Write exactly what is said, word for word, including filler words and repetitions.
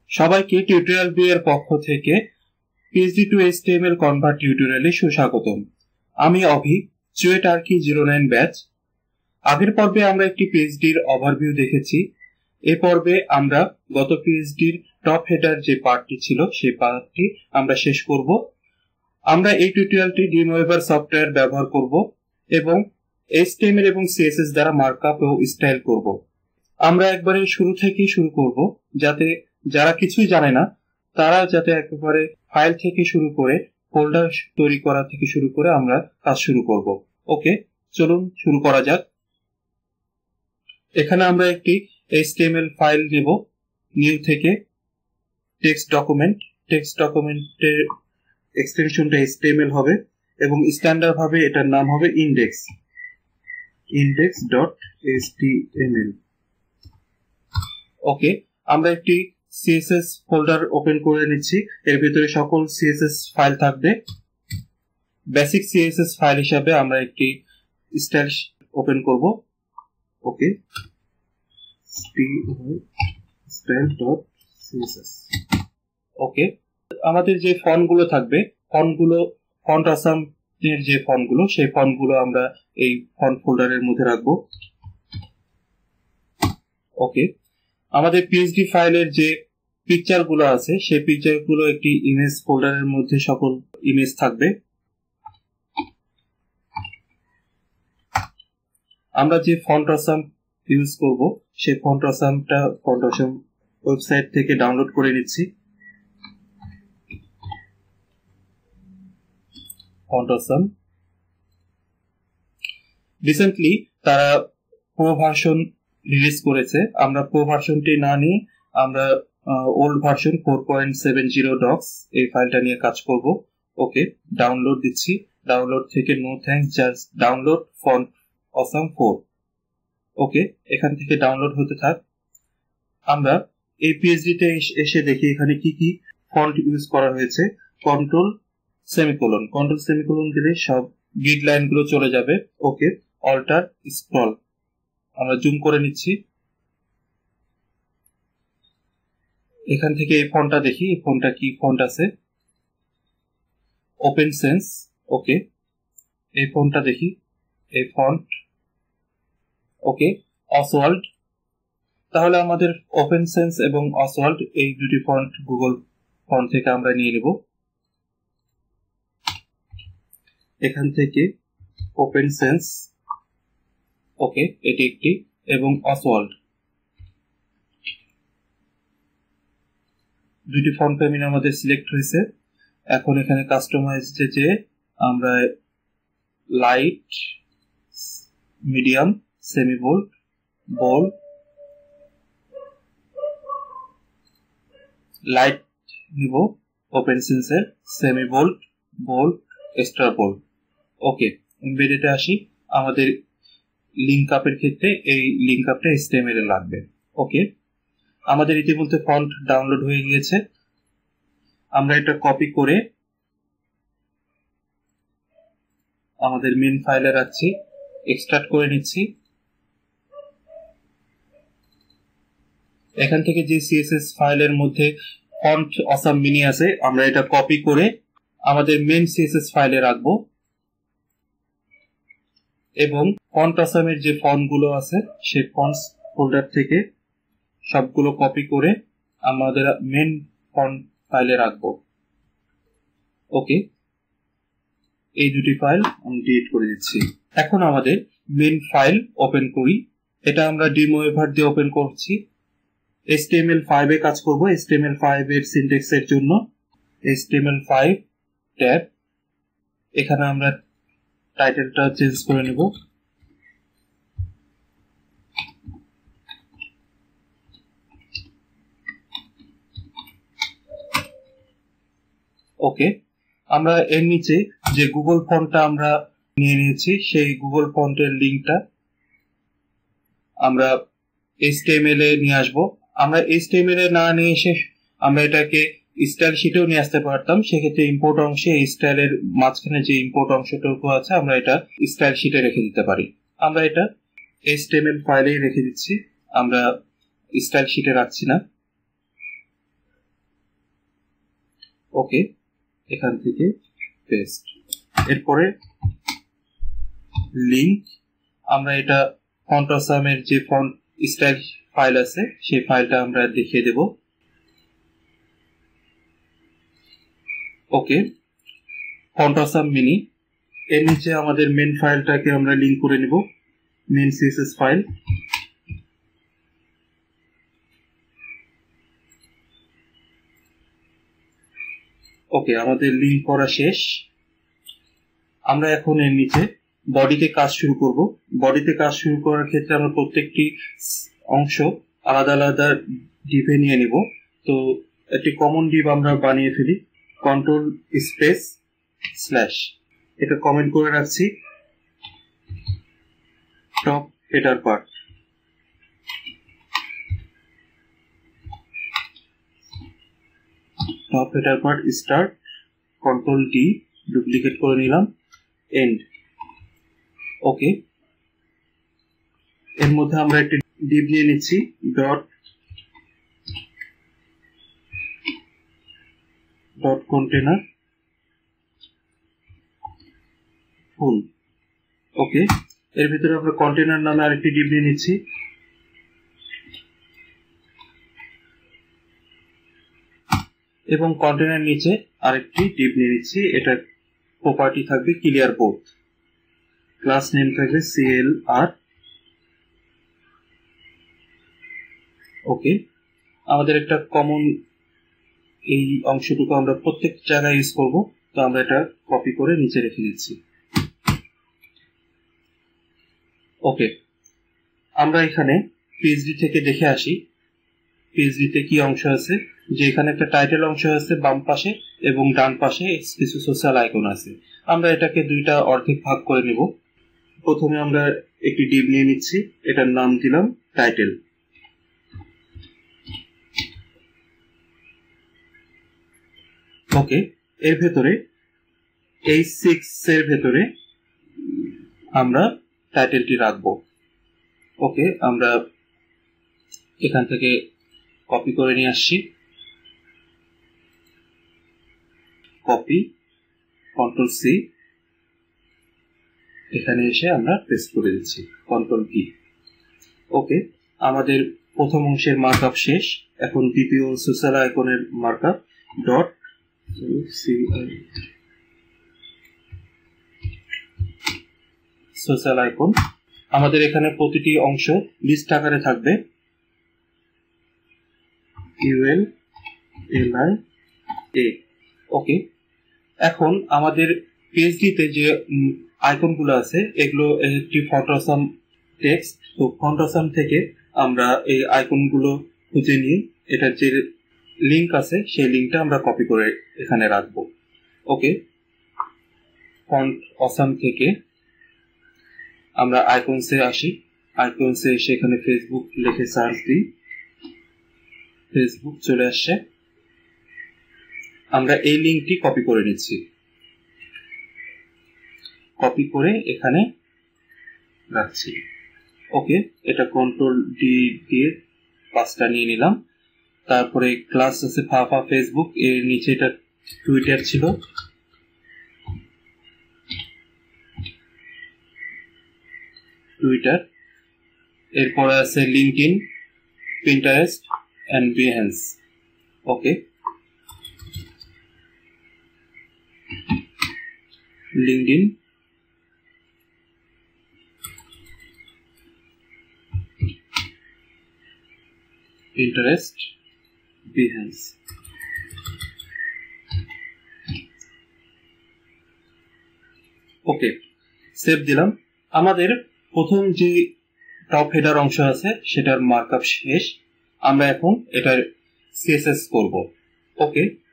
সবাইকে tutorial B এর পক্ষ থেকে পিএইচডি টু এইচটিএমএল কনভার্ট টিউটোরিয়ালে সুস্বাগতম। আমি অভি, চুয়েট আরকি জিরো নাইন ব্যাচ। আগের পর্বে আমরা একটি পিএইচডির ওভারভিউ দেখেছি। এই পর্বে আমরা গত পিএইচডির টপ হেডার যে পার্টটি ছিল সেই পার্টটি আমরা শেষ করব। আমরা এই টিউটোরিয়ালটি ড্রিমওয়েভার সফটওয়্যার ব্যবহার করব এবং এইচটিএমএল এবং সিএসএস দ্বারা মার্কআপ ও স্টাইল করব। আমরা একবারে শুরু থেকে শুরু করব, যাতে যারা কিছুই জানে না তারা যাতে একেবারে ফাইল থেকে শুরু করে ফোল্ডার তৈরি করা থেকে শুরু করে আমরা কাজ শুরু করব। ওকে, চলুন শুরু করা যাক। এখানে আমরা একটি এইচটিএমএল ফাইল নেব, নিউ থেকে টেক্সট ডকুমেন্ট। টেক্সট ডকুমেন্টের এক্সটেনশনটা এইচটিএমএল হবে এবং স্ট্যান্ডার্ড ভাবে এটার নাম হবে index index dot HTML. Okay, আমরা একটি সিএসএস ফোল্ডার ওপেন করে নিচ্ছি। এর ভিতরে সকল সিএসএস ফাইল থাকবে। বেসিক সিএসএস ফাইল হিসাবে আমরা একটি স্টাইল ওপেন করব। Okay, style dot CSS. Okay, আমাদের যে ফন্ট গুলো থাকবে, ফন্ট গুলো ফন্ট আসাম এর যে ফন্ট গুলো সেই ফন্ট গুলো আমরা এই ফন্ট ফোল্ডারের মধ্যে রাখবো। ওকে, আমাদের পিএইচডি ফাইলের যে পিকচার গুলো আছে সেই পিকচার গুলো একটি ইমেজ ফোল্ডারের মধ্যে সকল ইমেজ থাকবে। আমরা যে ফন্ট আসাম ইউজ করব সেই ফন্ট আসামটা ফন্ট আসাম ওয়েবসাইট থেকে ডাউনলোড করে নিচ্ছি। ফন্ট আসাম রিসেন্টলি তারা প্রো ভার্সন রিলিজ করেছে। আমরা প্রো ভার্সনটি না নিয়ে আমরা old version four point seven zero docs এই ফাইলটা নিয়ে কাজ করব। ওকে, ডাউনলোড দিচ্ছি। ডাউনলোড থেকে no thanks, just download Font Awesome four. Okay, এখান থেকে ডাউনলোড হতে থাক। আমরা এই পিএইচডি তে এসে দেখি এখানে কি কি ফন্ট ইউজ করা হয়েছে। কন্ট্রোল সেমিকোলন কন্ট্রোল সেমিকোলন দিলে সব গ্রিড লাইন গুলো চলে যাবে। ওকে, অল্টার স্ক্রল আমরা জুম করে নিচ্ছি। এখান থেকে এই ফন্টটা দেখি, এই ফন্টটা কি ফন্ট আছে। Open sense. ওকে, এই ফন্টটা দেখি, এই ফন্ট। ওকে, অসওয়াল্ড। তাহলে আমাদের ওপেন সেন্স এবং অসওয়াল্ড এই দুটি ফন্ট গুগল ফন্ট থেকে আমরা নিয়ে নেব। এখান থেকে ওপেন সেন্স, ওকে, এটি একটি, এবং অসওয়াল্ড দুটি ফন্ট ফ্যামিলি আমাদের সিলেক্ট হয়েছে। এখন এখানে কাস্টমাইজ যে আমরা light, medium, semi bold, bold, light নিব ওপেন সেন্সের, semi bold, bold, extra bold. Okay, এমবেডেডে আসি। আমাদের লিঙ্ক আপের ক্ষেত্রে এই লিঙ্ক আপটা এইচটিএমএল এ লাগবে। ওকে, আমাদের ইতিমধ্যে ফন্ট ডাউনলোড হয়ে গিয়েছে। আমরা এটা কপি করে আমাদের মেইন ফাইলে রাখছি, এক্সট্রাক্ট করে নিচ্ছি। এখান থেকে যে সিএসএস ফাইলের মধ্যে ফন্ট অসাম মিনি আছে আমরা এটা কপি করে আমাদের মেইন সিএসএস ফাইলে রাখবো এবং ফন্ট আসামের যে ফন্ট গুলো আছে সেই ফন্টস ফোল্ডার থেকে সবগুলো কপি করে আমাদের মেইন ফন্ট ফাইলে রাখবো। ওকে, এই দুটি ফাইল আমি ডিলিট করে দিচ্ছি। এখন আমাদের মেইন ফাইল ওপেন করি। এটা আমরা ড্রিমওয়েভার দিয়ে ওপেন করছি। H T M L five এ কাজ করব। H T M L five এর সিনট্যাক্স এর জন্য H T M L five tab, এখানে আমরা টাইটেলটা চেঞ্জ করে নেব। ওকে, আমরা এর নিচে যে গুগল ফন্টটা আমরা নিয়ে নিয়েছি সেই গুগল ফন্টের লিংকটা আমরা এইচটিএমএল এ নিয়ে আসবো। আমরা এইচটিএমএল এ না নিয়ে এসে আমরা এটাকে স্টাইল শিটেও নিয়ে আসতে পারতাম। সেক্ষেত্রে ইম্পোর্ট অংশে এই স্টাইলের মাঝখানে যে ইম্পোর্ট অংশটুকু আছে আমরা এটা স্টাইল শিটে রেখে দিতে পারি। আমরা এটা এইচটিএমএল ফাইলেই রেখে দিচ্ছি, আমরা স্টাইল শিটে রাখছি না। ওকে, এখান থেকে পেস্ট। এরপরে লিংক, আমরা এটা ফন্ট অসামের যে ফন্ট স্টাইল ফাইল আছে সেই ফাইলটা আমরা দেখিয়ে দেব। ওকে, ফন্ট অসাম মিনি, এর নিচে আমাদের মেন ফাইলটাকে আমরা লিংক করে নেব, মেন সিএসএস ফাইল। ওকে, আমাদের লিংক করা শেষ। আমরা এখন এর নিচে বডিতে কাজ শুরু করব। বডিতে কাজ শুরু করার ক্ষেত্রে আমরা প্রত্যেকটি অংশ আলাদা আলাদা ডিভে নিয়ে নিব। তো একটি কমন ডিভ আমরা বানিয়ে ফেলি, কন্ট্রোল স্পেস স্ল্যাশ, এটা কমেন্ট করে রাখছি। Top header part, top header part start, control D duplicate করে নিলাম, এন্ড। ওকে, এর মধ্যে আমরা একটি ডিভ নিয়ে নিচ্ছি, dot dot container full. Okay, এর ভিতরে আমরা কন্টেনার নামে আরেকটি ডিভ নিয়ে নিচ্ছি, এবং কন্টেনার নিচে আরেকটি ডিভ নিয়ে নিচ্ছি। এটা প্রপার্টি থাকবে ক্লিয়ার বোথ, ক্লাস নেম থাকবে সিএল আর। ওকে, আমাদের একটা কমন এই অংশটুকু আমরা প্রত্যেক জায়গায় ইউজ করব, তো আমরা এটা কপি করে নিচে রেখে দিচ্ছি। ওকে, আমরা এখানে পিএইচডি থেকে দেখে আসি পিএইচডি তে কি অংশ আছে। যে এখানে একটা টাইটেল অংশ আছে বাম পাশে, এবং ডান পাশে কিছু সোশ্যাল আইকন আছে। আমরা এটাকে দুইটা অর্ধেক ভাগ করে নেব। প্রথমে আমরা একটি ডিভ নিয়ে নিচ্ছি, এটার নাম দিলাম টাইটেল। ওকে, এর ভেতরে এই সিক্স এর ভেতরে আমরা টাইটেলটি রাখবো। ওকে, আমরা এখান থেকে কপি করে নিয়ে আসছি, কপি, কন্ট্রোল সি, এখানে এসে আমরা পেস্ট করে দিচ্ছি, কন্ট্রোল ভি। ওকে, আমাদের প্রথম অংশের মার্কআপ শেষ। এখন দ্বিতীয় সোশ্যাল আইকনের মার্কআপ, ডট সোশ্যাল আইকন। আমাদের এখানে প্রতিটি অংশ লিস্ট আকারে থাকবে, ইউএল এল আই এ। ওকে, এখন আমাদের পিএইচডিতে যে আইকনগুলো আছে এগুলো একটি ফন্ট অসাম টেক্সট। তো ফন্ট অসাম থেকে আমরা এই আইকনগুলো খুঁজে নিয়ে এটার যে লিংক আছে সেই লিংকটা আমরা কপি করে এখানে রাখবো। ওকে, ফন্ট অসাম থেকে আমরা আইকনসে আসি, আইকনসে এসে এখানে ফেসবুক লিখে সার্চ দিই, ফেসবুক চলে আসছে। আমরা এই লিংকটি কপি করে নিচ্ছি, কপি করে এখানে রাখছি। ওকে, এটা কন্ট্রোল ডি দিয়ে পাঁচটা নিয়ে নিলাম। তারপরে ক্লাস আছে ফাফা ফেসবুক, এর নিচে এটা টুইটার ছিল, টুইটার। এরপরে আছে LinkedIn, Pinterest and Behance. Okay, LinkedIn, Pinterest, Behance. Okay, save দিলাম। আমাদের প্রথম যে টপ হেডার অংশ আছে সেটার মার্কআপ শেষ। আমরা এখন এটার সিএসএস করব। ওকে,